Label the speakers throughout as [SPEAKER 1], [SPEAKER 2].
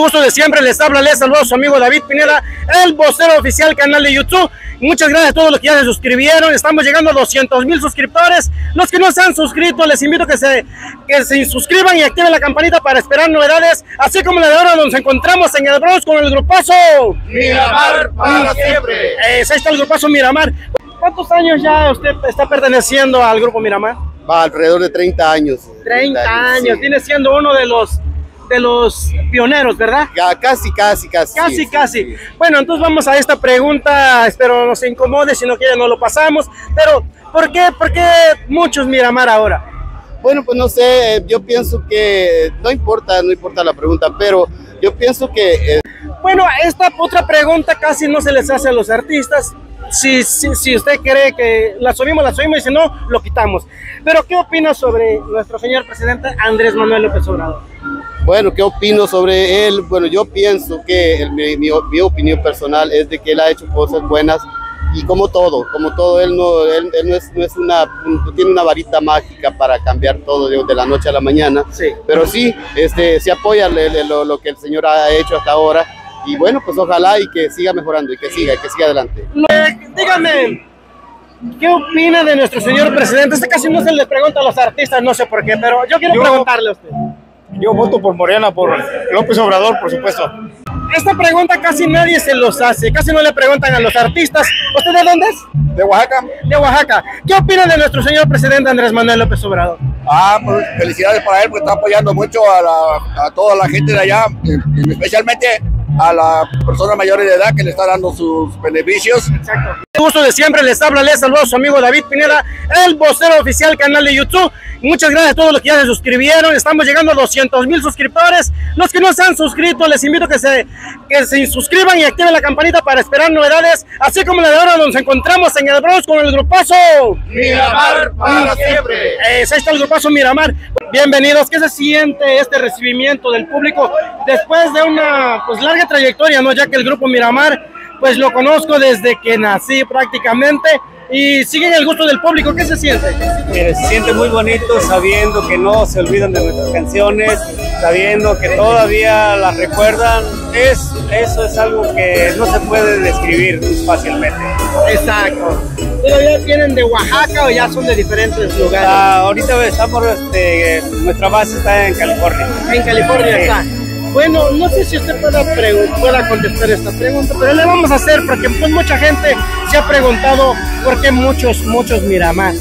[SPEAKER 1] Gusto de siempre, les saluda su amigo David Pineda, el vocero oficial canal de YouTube. Muchas gracias a todos los que ya se suscribieron. Estamos llegando a 200,000 suscriptores. Los que no se han suscrito, les invito a que se suscriban y activen la campanita para esperar novedades, así como la de ahora, donde nos encontramos en el Bronx con el grupazo
[SPEAKER 2] Miramar para siempre.
[SPEAKER 1] Ahí está el grupazo Miramar. ¿Cuántos años ya usted está perteneciendo al grupo Miramar?
[SPEAKER 3] Va alrededor de 30 años.
[SPEAKER 1] 30 años,
[SPEAKER 3] sí.
[SPEAKER 1] Viene siendo uno de los pioneros, ¿verdad?
[SPEAKER 3] Casi.
[SPEAKER 1] Casi. Bueno, entonces vamos a esta pregunta, espero no se incomode, si no quiere no lo pasamos, pero ¿por qué muchos Miramar ahora?
[SPEAKER 3] Bueno, pues no sé, yo pienso que no importa la pregunta, pero yo pienso que...
[SPEAKER 1] Bueno, esta otra pregunta casi no se les hace a los artistas. Si usted cree que la subimos y si no, lo quitamos. Pero ¿qué opina sobre nuestro señor presidente Andrés Manuel López Obrador?
[SPEAKER 3] Bueno, ¿qué opino sobre él? Bueno, yo pienso que mi opinión personal es de que él ha hecho cosas buenas y como todo, él no tiene una varita mágica para cambiar todo de la noche a la mañana.
[SPEAKER 1] Sí.
[SPEAKER 3] Pero sí, se apoya lo que el señor ha hecho hasta ahora. Y bueno, pues ojalá y que siga mejorando y que siga adelante.
[SPEAKER 1] Dígame, ¿qué opina de nuestro señor presidente? Este casi no se le pregunta a los artistas, no sé por qué, pero yo quiero preguntarle a usted.
[SPEAKER 2] Yo voto por Morena, por López Obrador, por supuesto.
[SPEAKER 1] Esta pregunta casi nadie se los hace, casi no le preguntan a los artistas. ¿Usted de dónde es?
[SPEAKER 2] ¿De Oaxaca?
[SPEAKER 1] De Oaxaca. ¿Qué opina de nuestro señor presidente Andrés Manuel López Obrador?
[SPEAKER 2] Pues felicidades para él, porque está apoyando mucho a toda la gente de allá, especialmente a las personas mayores de edad que le está dando sus beneficios.
[SPEAKER 1] Exacto. Gusto de siempre, les saluda su amigo David Pineda, el vocero oficial canal de YouTube. Muchas gracias a todos los que ya se suscribieron. Estamos llegando a 200,000 suscriptores. Los que no se han suscrito, les invito a que se suscriban y activen la campanita para esperar novedades, así como la de ahora, donde nos encontramos en el Bronx con el grupazo
[SPEAKER 2] Miramar para siempre.
[SPEAKER 1] Ahí está el grupazo Miramar. Bienvenidos. ¿Qué se siente este recibimiento del público después de una larga trayectoria, ¿no? Ya que el grupo Miramar, pues lo conozco desde que nací prácticamente, y siguen el gusto del público. ¿Qué se siente?
[SPEAKER 4] Mire, se siente muy bonito sabiendo que no se olvidan de nuestras canciones, sabiendo que todavía las recuerdan. Eso es algo que no se puede describir fácilmente.
[SPEAKER 1] Exacto. ¿Todavía vienen de Oaxaca o ya son de diferentes lugares?
[SPEAKER 4] Ahorita estamos, nuestra base está en California.
[SPEAKER 1] En California
[SPEAKER 4] sí.
[SPEAKER 1] Está. Bueno, no sé si usted pueda contestar esta pregunta, pero le vamos a hacer porque pues mucha gente se ha preguntado por qué muchos Miramar.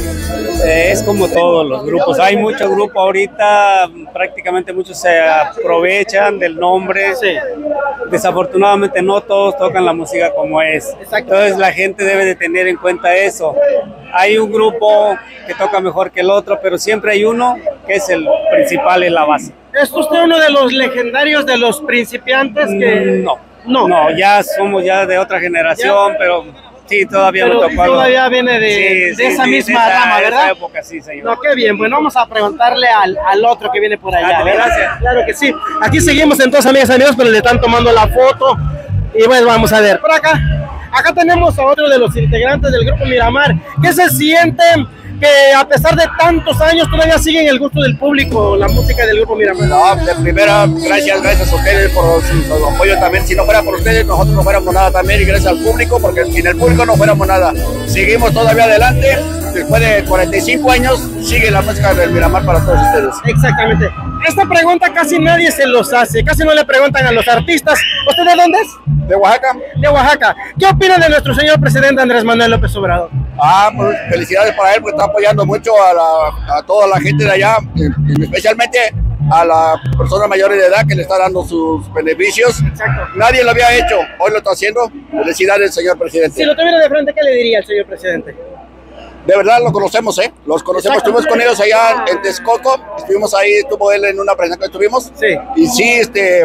[SPEAKER 4] Es como todos los grupos, hay mucho grupo ahorita, prácticamente muchos se aprovechan del nombre.
[SPEAKER 1] Sí.
[SPEAKER 4] Desafortunadamente no todos tocan la música como es.
[SPEAKER 1] Exacto.
[SPEAKER 4] Entonces la gente debe de tener en cuenta eso. Hay un grupo que toca mejor que el otro, pero siempre hay uno que es el principal en la base.
[SPEAKER 1] ¿Es usted uno de los legendarios de los principiantes que...?
[SPEAKER 4] No, ya somos de otra generación, pero sí, todavía me tocó.
[SPEAKER 1] Todavía viene de esa misma rama, ¿verdad?
[SPEAKER 4] De esa época, sí, señor.
[SPEAKER 1] No, qué bien. Bueno, vamos a preguntarle al otro que viene por allá.
[SPEAKER 4] Gracias.
[SPEAKER 1] Claro que sí. Aquí seguimos entonces, amigas y amigos, pero le están tomando la foto. Y bueno, vamos a ver. Por acá tenemos a otro de los integrantes del grupo Miramar. ¿Qué se siente que a pesar de tantos años todavía siguen el gusto del público la música del grupo Miramar?
[SPEAKER 2] No, de primera, gracias a ustedes por su apoyo también. Si no fuera por ustedes, nosotros no fuéramos nada también, y gracias al público, porque sin el público no fuéramos nada. Seguimos todavía adelante, después de 45 años, sigue la música del Miramar para todos ustedes.
[SPEAKER 1] Exactamente. Esta pregunta casi nadie se los hace, casi no le preguntan a los artistas. ¿Usted de dónde es?
[SPEAKER 2] ¿De Oaxaca?
[SPEAKER 1] De Oaxaca. ¿Qué opina de nuestro señor presidente Andrés Manuel López Obrador?
[SPEAKER 2] Pues felicidades para él, porque está apoyando mucho a toda la gente de allá, especialmente a las personas mayores de edad que le está dando sus beneficios.
[SPEAKER 1] Exacto.
[SPEAKER 2] Nadie lo había hecho, hoy lo está haciendo. Felicidades, señor presidente.
[SPEAKER 1] Si lo tuviera de frente, ¿qué le diría al señor presidente?
[SPEAKER 2] De verdad lo conocemos, los conocemos, estuvimos con ellos allá en Texcoco, estuvimos ahí, estuvo él en una presentación que estuvimos.
[SPEAKER 1] Sí.
[SPEAKER 2] Y sí,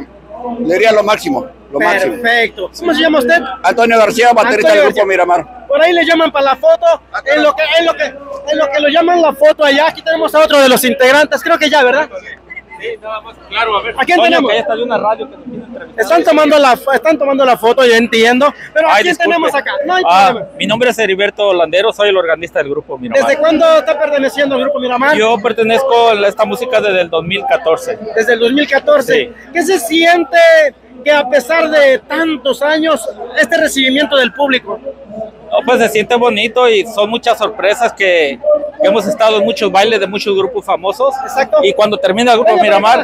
[SPEAKER 2] le diría lo máximo.
[SPEAKER 1] Perfecto. ¿Cómo se llama usted?
[SPEAKER 2] Antonio García, baterista del grupo Miramar.
[SPEAKER 1] Por ahí le llaman para la foto, en lo que lo llaman la foto allá. Aquí tenemos a otro de los integrantes, creo que ya, ¿verdad? Sí, nada más, claro, a ver. ¿A quién tenemos?
[SPEAKER 5] Está de una radio que nos quiere entrevistar.
[SPEAKER 1] Están tomando la foto, yo entiendo. Pero ¿a quién tenemos acá? No hay problema.
[SPEAKER 5] Mi nombre es Heriberto Landero, soy el organista del Grupo Miramar.
[SPEAKER 1] ¿Desde cuándo está perteneciendo al Grupo Miramar?
[SPEAKER 5] Yo pertenezco a esta música desde el 2014.
[SPEAKER 1] Desde el 2014.
[SPEAKER 5] Sí.
[SPEAKER 1] ¿Qué se siente que a pesar de tantos años, este recibimiento del público?
[SPEAKER 5] No, pues se siente bonito y son muchas sorpresas que hemos estado en muchos bailes de muchos grupos famosos.
[SPEAKER 1] Exacto.
[SPEAKER 5] Y cuando termina el Grupo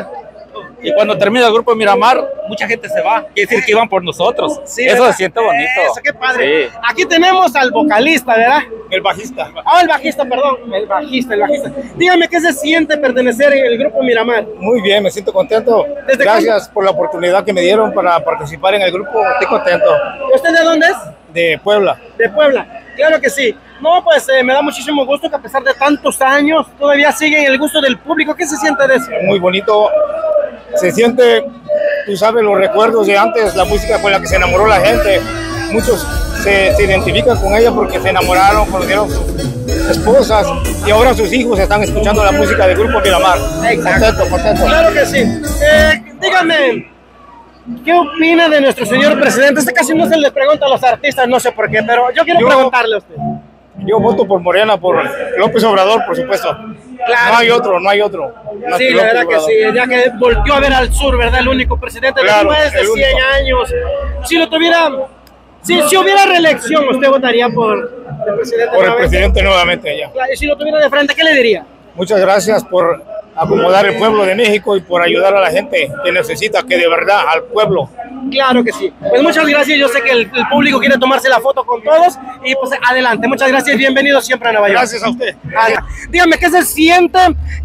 [SPEAKER 5] Miramar, mucha gente se va. Quiere decir que iban por nosotros.
[SPEAKER 1] Sí,
[SPEAKER 5] eso
[SPEAKER 1] ¿verdad?
[SPEAKER 5] se siente bonito.
[SPEAKER 1] Eso, qué padre.
[SPEAKER 5] Sí.
[SPEAKER 1] Aquí tenemos al vocalista, ¿verdad?
[SPEAKER 5] El bajista.
[SPEAKER 1] El bajista, perdón. El bajista. Dígame, ¿qué se siente pertenecer al Grupo Miramar?
[SPEAKER 6] Muy bien, me siento contento. Gracias por la oportunidad que me dieron para participar en el grupo. Estoy contento.
[SPEAKER 1] ¿Usted de dónde es?
[SPEAKER 6] De Puebla.
[SPEAKER 1] De Puebla, claro que sí. No, pues me da muchísimo gusto que a pesar de tantos años todavía siguen el gusto del público. ¿Qué se siente de eso?
[SPEAKER 6] Muy bonito. Se siente, tú sabes, los recuerdos de antes, la música con la que se enamoró la gente. Muchos se identifican con ella porque se enamoraron, conocieron sus esposas y ahora sus hijos están escuchando la música del Grupo Miramar.
[SPEAKER 1] Exacto. Contento. Claro que sí. Dígame, ¿qué opina de nuestro señor presidente? Este casi no se le pregunta a los artistas, no sé por qué, pero yo quiero preguntarle a usted.
[SPEAKER 6] Yo voto por Morena, por López Obrador, por supuesto. Claro. No hay otro.
[SPEAKER 1] Sí, la verdad que sí, ya que volvió a ver al sur, ¿verdad? El único presidente de más de 100 años. Si lo tuviera, si hubiera reelección, ¿usted votaría por el presidente?
[SPEAKER 6] Por el presidente nuevamente, ya.
[SPEAKER 1] Claro, y si lo tuviera de frente, ¿qué le diría?
[SPEAKER 6] Muchas gracias por acomodar el pueblo de México y por ayudar a la gente que necesita, que de verdad, al pueblo.
[SPEAKER 1] Claro que sí. Pues muchas gracias. Yo sé que el público quiere tomarse la foto con todos y pues adelante. Muchas gracias y bienvenido siempre a Nueva York.
[SPEAKER 6] Gracias a usted.
[SPEAKER 1] Dígame, ¿qué se siente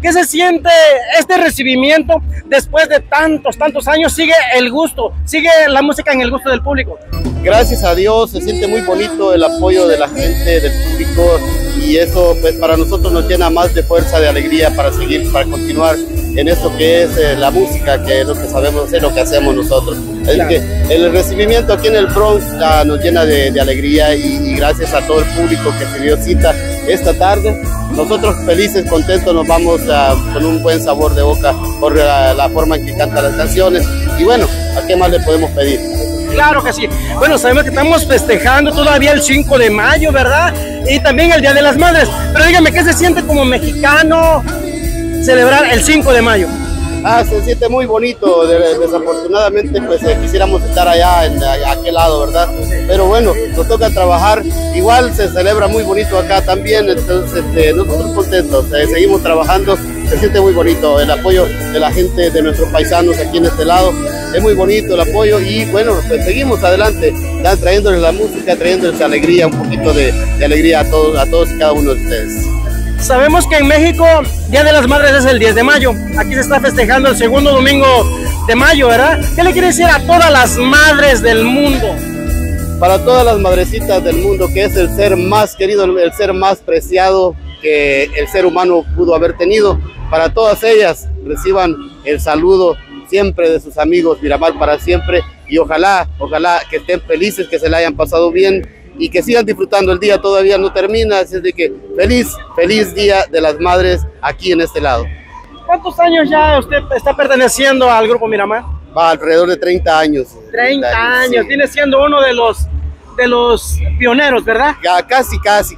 [SPEAKER 1] este recibimiento después de tantos años? Sigue el gusto, sigue la música en el gusto del público.
[SPEAKER 3] Gracias a Dios, se siente muy bonito el apoyo de la gente, del público, y eso pues para nosotros nos llena más de fuerza, de alegría para seguir, para continuar en esto que es la música, que es lo que sabemos, es lo que hacemos nosotros. Claro. Es que el recibimiento aquí en el Bronx nos llena de alegría y gracias a todo el público que se dio cita esta tarde. Nosotros felices, contentos, nos vamos con un buen sabor de boca por la forma en que cantan las canciones. Y bueno, ¿a qué más le podemos pedir?
[SPEAKER 1] Claro que sí. Bueno, sabemos que estamos festejando todavía el 5 de mayo, ¿verdad? Y también el Día de las Madres. Pero dígame, ¿qué se siente como mexicano celebrar el 5 de mayo?
[SPEAKER 3] Se siente muy bonito. Desafortunadamente, pues quisiéramos estar allá, en aquel lado, ¿verdad? Pero bueno, nos toca trabajar. Igual se celebra muy bonito acá también. Entonces, nosotros contentos, seguimos trabajando. Se siente muy bonito el apoyo de la gente, de nuestros paisanos aquí en este lado. Es muy bonito el apoyo y bueno, pues seguimos adelante, trayéndoles la música, trayéndoles alegría, un poquito de alegría a todos y cada uno de ustedes.
[SPEAKER 1] Sabemos que en México Día de las Madres es el 10 de mayo. Aquí se está festejando el segundo domingo de mayo, ¿verdad? ¿Qué le quiere decir a todas las madres del mundo?
[SPEAKER 3] Para todas las madrecitas del mundo, que es el ser más querido, el ser más preciado que el ser humano pudo haber tenido, para todas ellas reciban el saludo siempre de sus amigos Miramar para siempre, y ojalá que estén felices, que se la hayan pasado bien y que sigan disfrutando. El día todavía no termina, así es de que feliz Día de las Madres aquí en este lado.
[SPEAKER 1] ¿Cuántos años ya usted está perteneciendo al Grupo Miramar?
[SPEAKER 3] Va alrededor de 30 años.
[SPEAKER 1] 30 años, sí. Viene siendo uno de los pioneros, ¿verdad?
[SPEAKER 3] Ya, casi.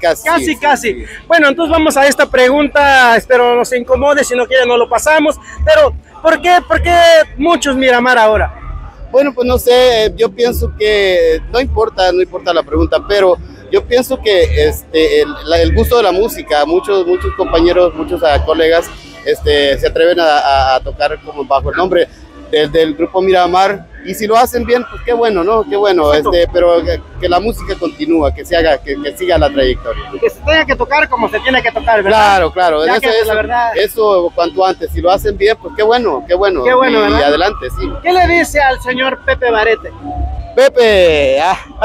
[SPEAKER 1] Casi. Bueno, entonces vamos a esta pregunta, espero no se incomode, si no quiere no lo pasamos, pero ¿por qué muchos Miramar ahora?
[SPEAKER 3] Bueno, pues no sé, yo pienso que no importa la pregunta, pero yo pienso que el gusto de la música, muchos compañeros, muchos colegas se atreven a tocar como bajo el nombre del Grupo Miramar, y si lo hacen bien, pues qué bueno, ¿no? Qué bueno, pero que la música continúa, que siga la trayectoria.
[SPEAKER 1] Y que se tenga que tocar como se tiene que tocar, ¿verdad?
[SPEAKER 3] Claro, eso cuanto antes, si lo hacen bien, pues qué bueno, y adelante, sí.
[SPEAKER 1] ¿Qué le dice al señor Pepe Barete?
[SPEAKER 3] Pepe,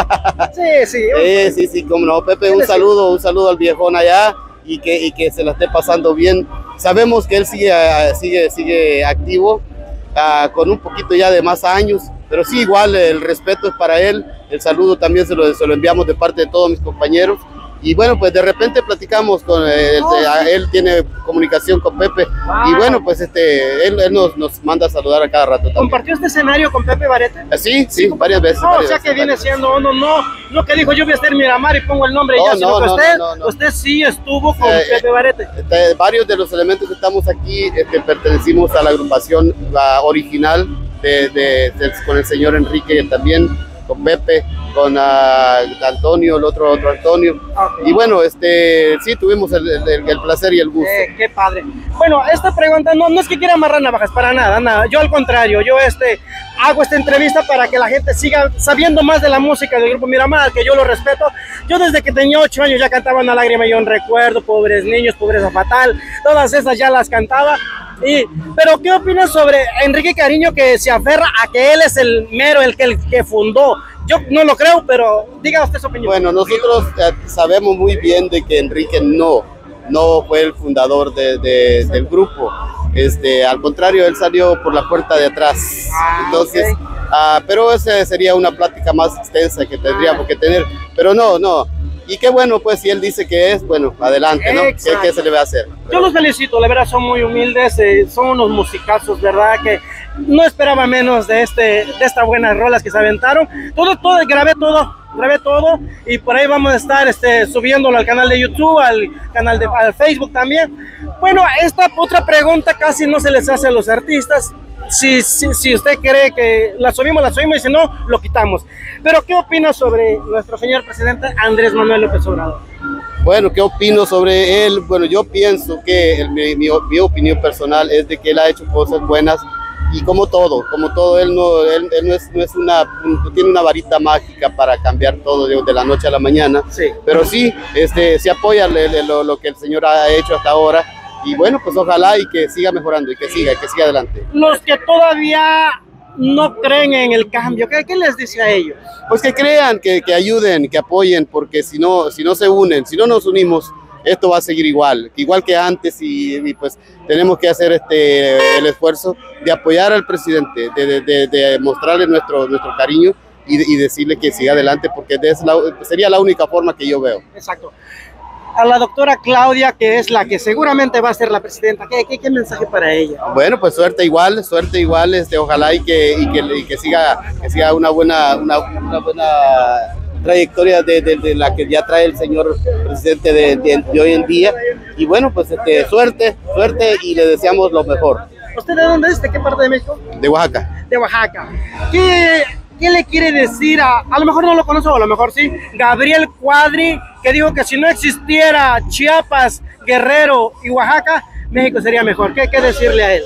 [SPEAKER 3] Sí, cómo no, Pepe, un saludo al viejón allá, y que se la esté pasando bien. Sabemos que él sigue activo, con un poquito ya de más años, pero sí, igual el respeto es para él, el saludo también se lo enviamos de parte de todos mis compañeros, Y bueno, pues de repente platicamos con él tiene comunicación con Pepe. Y bueno, pues él nos manda a saludar a cada rato también.
[SPEAKER 1] ¿Compartió este escenario con Pepe Barete?
[SPEAKER 3] Sí, varias veces.
[SPEAKER 1] O sea que viene siendo uno, no que dijo yo voy a estar Miramar y pongo el nombre y ya, sino que usted sí estuvo con Pepe Barete.
[SPEAKER 3] Varios de los elementos que estamos aquí pertenecimos a la agrupación original con el señor Enrique también, con Pepe, con Antonio, el otro Antonio. Okay. Y bueno, sí, tuvimos el placer y el gusto.
[SPEAKER 1] Qué padre. Bueno, esta pregunta no es que quiera amarrar navajas, para nada. Yo al contrario, yo hago esta entrevista para que la gente siga sabiendo más de la música del Grupo Miramar, que yo lo respeto. Yo desde que tenía 8 años ya cantaba Una lágrima y un recuerdo, Pobres niños, Pobreza fatal, todas esas ya las cantaba. Pero ¿qué opinas sobre Enrique Cariño, que se aferra a que él es el mero, el que fundó? Yo no lo creo, pero diga usted su opinión.
[SPEAKER 3] Bueno, nosotros sabemos muy bien de que Enrique no fue el fundador del grupo. Al contrario, él salió por la puerta de atrás. Entonces, okay. Pero esa sería una plática más extensa que tendríamos que tener. Pero no. Y qué bueno, pues, si él dice que es, bueno, adelante, ¿no? ¿Qué se le va a hacer?
[SPEAKER 1] Yo los felicito, la verdad, son muy humildes, son unos musicazos, ¿verdad? Que no esperaba menos de estas buenas rolas que se aventaron. Grabé todo, y por ahí vamos a estar subiéndolo al canal de YouTube, al Facebook también. Bueno, esta otra pregunta casi no se les hace a los artistas. Si usted cree que la subimos, y si no, lo quitamos. Pero, ¿qué opina sobre nuestro señor presidente Andrés Manuel López Obrador?
[SPEAKER 3] Bueno, ¿qué opino sobre él? Bueno, yo pienso que mi opinión personal es de que él ha hecho cosas buenas, y como todo, él no tiene una varita mágica para cambiar todo de la noche a la mañana. Sí. Pero sí, se apoya lo que el señor ha hecho hasta ahora. Y bueno, pues ojalá y que siga mejorando y que siga adelante.
[SPEAKER 1] Los que todavía no creen en el cambio, ¿qué les dice a ellos?
[SPEAKER 3] Pues que crean, que ayuden, que apoyen, porque si no se unen, si no nos unimos, esto va a seguir igual que antes, y pues tenemos que hacer el esfuerzo de apoyar al presidente, de mostrarle nuestro cariño y decirle que siga adelante, porque sería la única forma que yo veo.
[SPEAKER 1] Exacto. A la doctora Claudia, que es la que seguramente va a ser la presidenta, ¿qué mensaje para ella?
[SPEAKER 3] Bueno, pues suerte igual, ojalá y que siga una buena trayectoria de la que ya trae el señor presidente de hoy en día. Y bueno, pues suerte y le deseamos lo mejor.
[SPEAKER 1] ¿Usted de dónde es? ¿De qué parte de México?
[SPEAKER 3] De Oaxaca.
[SPEAKER 1] De Oaxaca. ¿Qué le quiere decir a lo mejor no lo conozco, a lo mejor sí, Gabriel Cuadri, que dijo que si no existiera Chiapas, Guerrero y Oaxaca, México sería mejor? ¿Qué decirle a él?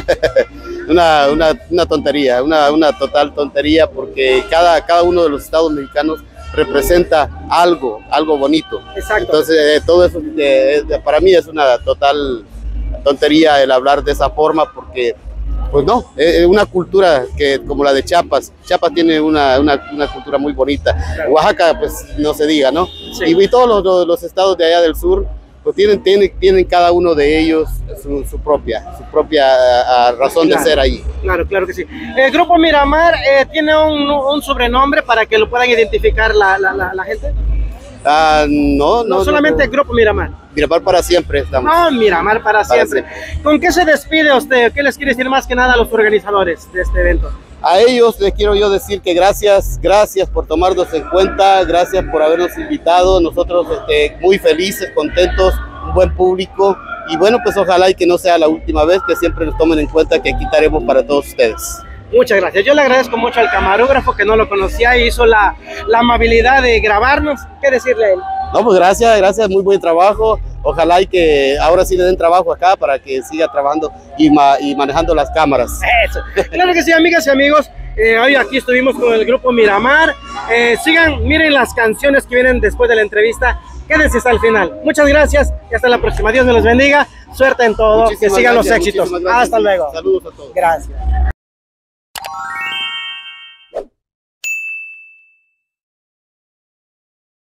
[SPEAKER 3] una tontería, una total tontería, porque cada uno de los estados mexicanos representa algo bonito. Exacto. Entonces todo eso para mí es una total tontería el hablar de esa forma, porque pues no, una cultura que como la de Chiapas tiene una cultura muy bonita. Claro. Oaxaca, pues no se diga, ¿no? Sí. Y todos los estados de allá del sur, pues tienen cada uno de ellos su propia razón de ser ahí.
[SPEAKER 1] Claro que sí. El Grupo Miramar tiene un sobrenombre para que lo puedan identificar la gente. No solamente el Grupo Miramar.
[SPEAKER 3] Miramar para siempre estamos.
[SPEAKER 1] Miramar para siempre. ¿Con qué se despide usted? ¿Qué les quiere decir más que nada a los organizadores de este evento?
[SPEAKER 3] A ellos les quiero yo decir que gracias por tomarnos en cuenta, gracias por habernos invitado. Nosotros muy felices, contentos, un buen público, y bueno, pues ojalá y que no sea la última vez, que siempre nos tomen en cuenta, que aquí estaremos para todos ustedes.
[SPEAKER 1] Muchas gracias. Yo le agradezco mucho al camarógrafo, que no lo conocía y hizo la amabilidad de grabarnos. ¿Qué decirle a él?
[SPEAKER 3] No, pues gracias, muy buen trabajo. Ojalá y que ahora sí le den trabajo acá para que siga trabajando y manejando las cámaras.
[SPEAKER 1] Eso. Claro que sí, amigas y amigos. Hoy aquí estuvimos con el Grupo Miramar. Miren las canciones que vienen después de la entrevista. Quédense hasta el final. Muchas gracias y hasta la próxima. Dios me los bendiga. Suerte en todo. Que sigan los éxitos. Hasta luego.
[SPEAKER 3] Saludos a todos.
[SPEAKER 1] Gracias.